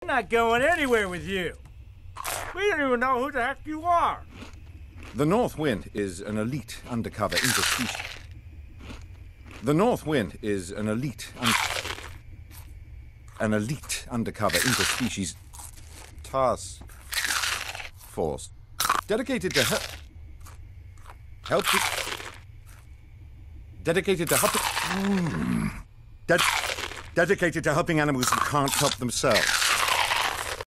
I'm not going anywhere with you. We don't even know who the heck you are. The North Wind is an elite undercover interspecies. The North Wind is an elite undercover interspecies task force dedicated to helping animals who can't help themselves.